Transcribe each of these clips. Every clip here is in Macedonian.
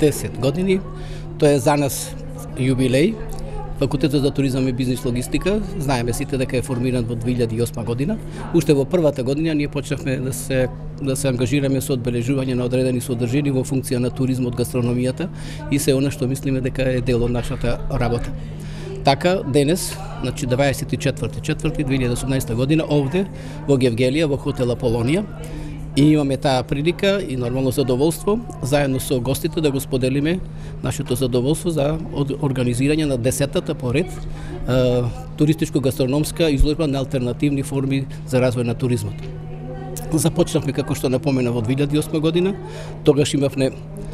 10 години. Тоа е за нас јубилеј. Факултетот за туризам и бизнис логистика, знаеме сите дека е формиран во 2008 година. Уште во првата година ние почнавме да се ангажираме со одбележување на одредени содржини во функција на туризмот, гастрономијата и се она што мислиме дека е дел од нашата работа. Така, денес, значи 24.4.2018 година, овде во Гевгелија, во хотел Аполонија, и имаме таа прилика и нормално задоволство, заедно со гостите да го споделиме нашето задоволство за организирање на 10-та поред туристичко-гастрономска изложба на алтернативни форми за развој на туризмот. Започнавме, како што напомена, во 2008 година, тогаш имавме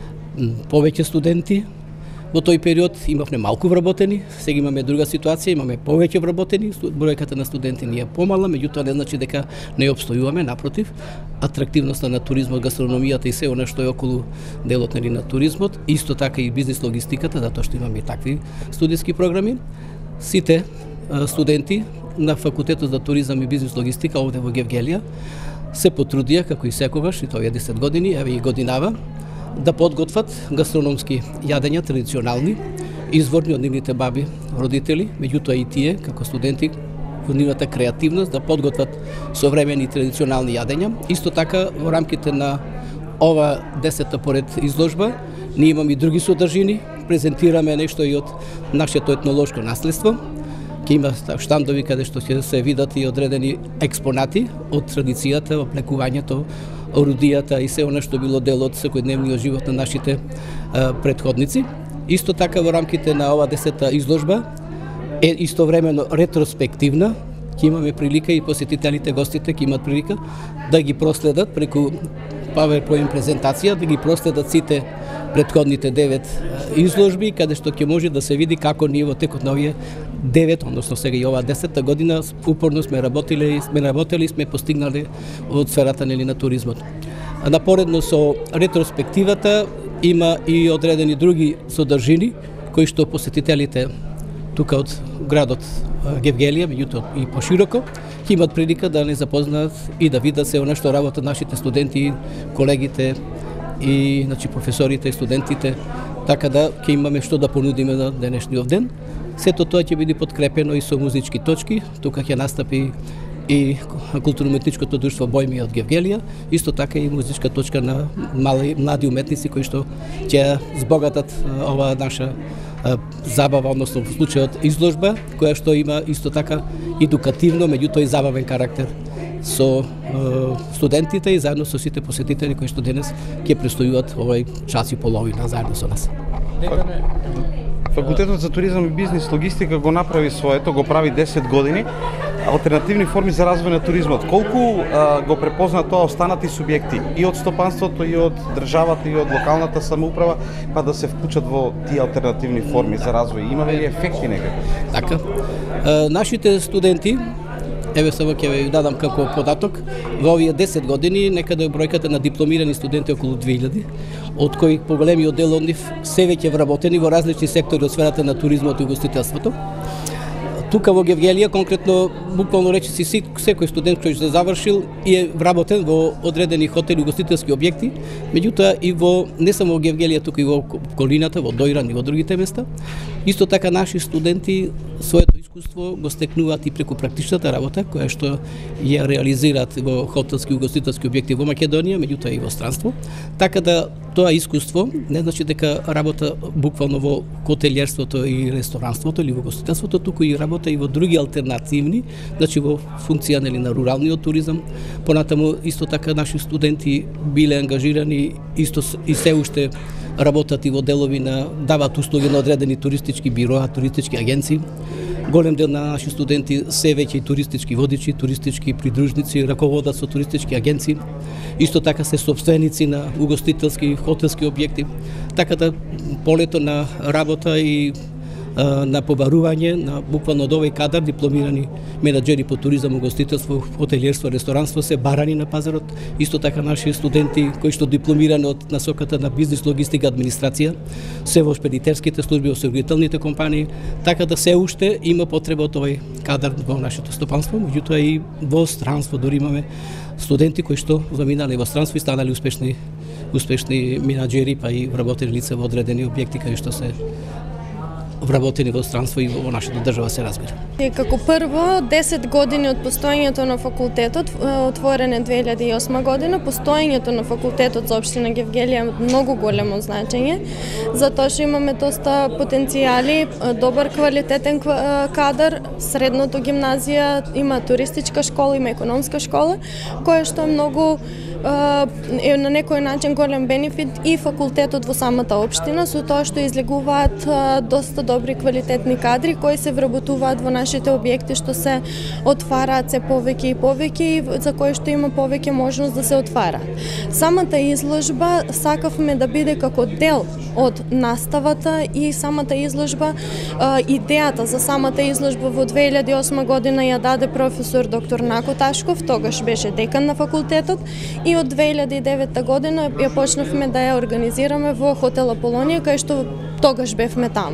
повеќе студенти. Во тој период имавме малку вработени, сега имаме друга ситуација, имаме повеќе вработени, бројката на студенти ни е помала, меѓутоа не значи дека не обстојуваме, напротив, атрактивноста на туризмот, гастрономијата и се она што е околу делот на туризмот, исто така и бизнис логистиката, затоа што имаме и такви студиски програми. Сите студенти на Факултетот за туризам и бизнис логистика овде во Гевгелија се потрудија, како и секогаш, и тоа е 10 години, еве и годинава, да подготват гастрономски јадења традиционални, изворни од нивните баби, родители, меѓутоа и тие, како студенти, во нивната креативност да подготват современи традиционални јадења. Исто така, во рамките на ова 10-та поред изложба, ние имаме и други содржини, презентираме нешто и од нашето етнолошко наследство. Ке има штандови каде што ќе се видат и одредени експонати од традицијата, оплекувањето, орудијата и се она што било дел од секојдневниот живот на нашите претходници. Исто така во рамките на ова 10-та изложба е истовремено ретроспективна. Ќе имаме прилика и посетителите, гостите ќе имат прилика да ги проследат преку PowerPoint презентација, да ги проследат сите претходните 9 изложби, каде што ќе може да се види како ние во текот на овие 9, односно сега и оваа 10-та година, упорно сме работили и сме постигнали од сферата на туризмот. Напоредно со ретроспективата има и одредени други содржини кои што посетителите тука од градот Гевгелија, меѓутоа и пошироко, ќе имат прилика да не запознаат и да видат се она што работат нашите студенти, колегите и значи професорите и студентите, така да ќе имаме што да понудиме на денешниот ден. Сето тоа ќе биде подкрепено и со музички точки. Тука ќе настапи и културно-уметничкото друштво Бојми од Гевгелија, исто така и музичка точка на млади уметници кои што ќе збогатат ова наша забава, односно во случајот изложба, која што има исто така едукативно, меѓутоа и забавен карактер со студентите и заедно со сите посетители кои што денес ќе престојуваат овој час и половина заедно со нас. Факултетот за туризам и бизнис логистика го направи своето, го прави 10 години. Алтернативни форми за развој на туризмот. Колку го препознаат тоа останати субјекти и од стопанството, и од државата, и од локалната самоуправа, па да се вклучат во тие алтернативни форми за развој? Имаме ли ефекти некако? Така. Нашите студенти, еве само ќе ви дадам како податок, во овие 10 години некаде бројката на дипломирани студенти околу 2000, од кои поголемиот дел од нив се веќе вработени во различни сектори од сферата на туризмот и угостителството. Тука во Гевгелија, конкретно, буквално речиси секој студент кој што завршил и е вработен во одредени хотели и угостителски објекти, меѓутоа и во не само во Гевгелија, туку и во околината, во Дојран и во другите места. Исто така наши студенти своето искуство го стекнуваат и преку практичната работа, која што ја реализираат во хотелски и угостителски објекти во Македонија, меѓутоа и во странство. Така да тоа искуство не значи дека работа буквално во хотелиерството и ресторанството или во угостителството, туку и работа и во други алтернативни, значи во функција на руралниот туризам. Понатаму исто така наши студенти биле ангажирани исто и се уште работат и во делови на даваат услуги на одредени туристички бироа, туристички агенции. Голем дел на наши студенти се веќе туристички водичи, туристички придружници, раководат со туристички агенции. Исто така се собственици на угостителски и хотелски објекти. Така да полето на работа и на побарување на буквално од овој кадар дипломирани менаџери по туризам, угостителство, хотелиерство, ресторанство се барани на пазарот. Исто така наши студенти кои што дипломирани од насоката на бизнис логистика администрација се во шпедитерските служби, осигурителните компании, така да се уште има потреба од овој кадар во нашето стопанство, меѓутоа и во странство дури имаме студенти кои што заминале во странство и станали успешни успешни менаџери, па и вработени лица во одредени објекти кај што се вработени во странство и во нашата држава, се разбира. Како прво, 10 години од постоењето на факултетот, отворен е 2008 година, постоењето на факултетот за општина Гевгелија многу големо значење, затоа што имаме доста потенцијали, добар квалитетен кадар, средното гимназија, има туристичка школа, има економска школа, која што е многу е на некој начин голем бенефит и факултетот во самата општина, со тоа што излегуваат доста добри квалитетни кадри кои се вработуваат во нашите објекти што се отвараат се повеќе и повеќе и за кои што има повеќе можност да се отвараат. Самата изложба сакавме да биде како дел од наставата и самата изложба, идејата за самата изложба во 2008 година ја даде професор доктор Нако Ташков, тогаш беше декан на факултетот, и од 2009 година ја почнавме да ја организираме во хотел Аполонија, кај што тогаш бевме таму.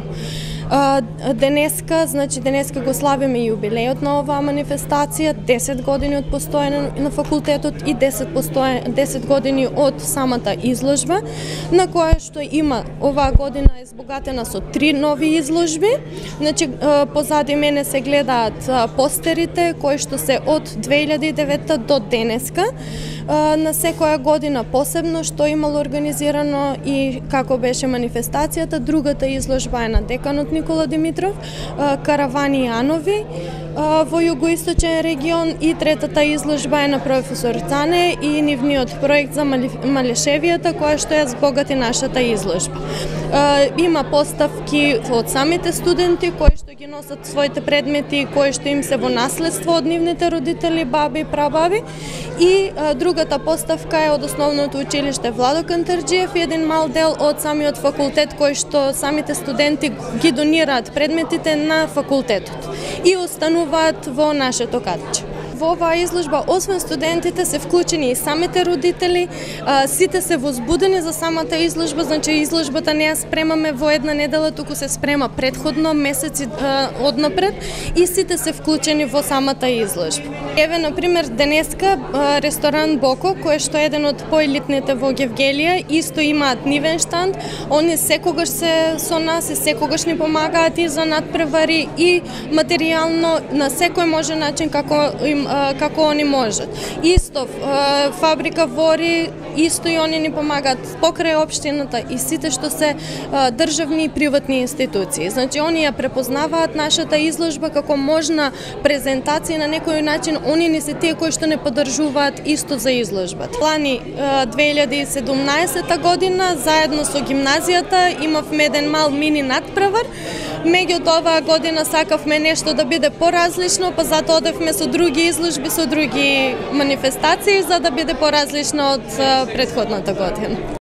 Денеска го славиме јубилејот на оваа манифестација, 10 години од постоење на факултетот и 10 години од самата изложба, на која што има оваа година е збогатена со 3 нови изложби. Позади мене се гледаат постерите кои што се од 2009 до денеска. На секоја година посебно што имало организирано и како беше манифестацијата. Другата изложба е на деканот Никола Димитров, Каравани Јанови во југоисточен регион, и третата изложба е на професор Цане и нивниот проект за Малешевијата, која што ја збогати нашата изложба. Има поставки од самите студенти кои што ги носат своите предмети кои што им се во наследство од нивните родители, баби и прабаби, и другата поставка е од основното училиште Владо Кантарџиев и еден мал дел од самиот факултет кој што самите студенти ги донираат предметите на факултетот и остануваат во нашето кадрче. Во оваа изложба, освен студентите, се вклучени и самите родители, сите се возбудени за самата изложба, значи изложбата не ја спремаме во една недела, туку се спрема предходно, месеци однапред, и сите се вклучени во самата изложба. Еве, например, денеска ресторан Боко, кој што е еден од поелитните во Гевгелија, исто имаат нивен штанд, они секогаш се со нас и секогаш ни помагаат и за надпревари и материјално на секој може начин како они можат. Исто фабрика Вори, исто и они ни помагаат покрај општината и сите што се државни и приватни институции. Значи они ја препознаваат нашата изложба како можна презентација, на некој начин они не се тие кои што не поддржуваат исто за изложбата. Плани 2017 година заедно со гимназијата имавме еден мал мини надпревар. Меѓутоа оваа година сакавме нешто да биде поразлично, па затоа одевме со други изложби, со други манифестации, за да биде поразлично од претходната година.